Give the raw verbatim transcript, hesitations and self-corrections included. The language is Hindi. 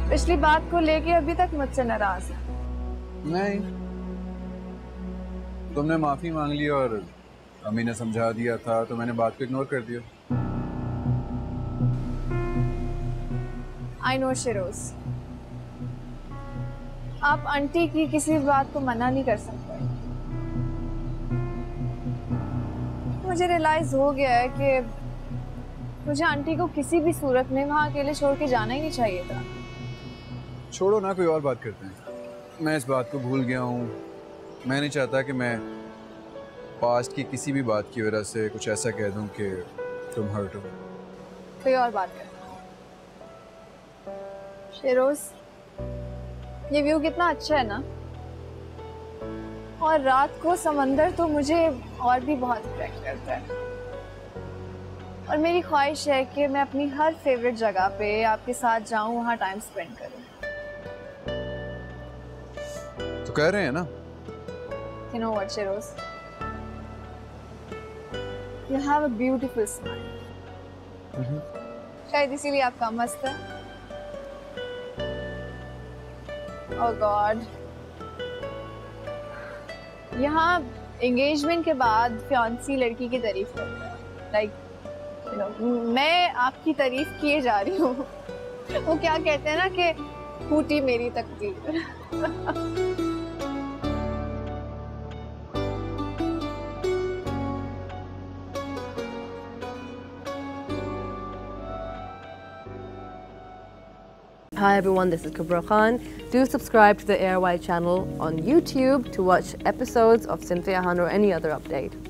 पिछली बात को लेके अभी तक मुझसे नाराज है? नहीं, तुमने माफी मांग ली और अम्मी ने समझा दिया था तो मैंने बात को इग्नोर कर दिया। आई नो शिरोज, आप आंटी की किसी बात को मना नहीं कर सकते। मुझे रियलाइज हो गया है कि मुझे आंटी को किसी भी सूरत में वहां अकेले छोड़ के जाना ही नहीं चाहिए था। छोड़ो ना, कोई और बात करते हैं। मैं इस बात को भूल गया हूँ। मैं नहीं चाहता कि मैं पास्ट की किसी भी बात की वजह से कुछ ऐसा कह दूं कि तुम हर्ट हो। कोई और बात कर। शिरोज, ये व्यू कितना अच्छा है ना, और रात को समंदर तो मुझे और भी बहुत अट्रैक्ट करता है। और मेरी ख्वाहिश है कि मैं अपनी हर फेवरेट जगह पे आपके साथ जाऊं, वहां टाइम स्पेंड करूं। तो कह रहे हैं ना। You know what, Shiroz? You have a beautiful smile. शायद इसीलिए आपका मस्त है। Oh God. यहाँ एंगेजमेंट के बाद फियांसी लड़की की तारीफ करता है। Like, you know, मैं आपकी तारीफ किए जा रही हूँ। वो क्या कहते हैं ना कि फूटी मेरी तकदीर। Hi everyone, this is Kubra Khan. Do subscribe to the A R Y channel on YouTube to watch episodes of Cynthia Han or any other update.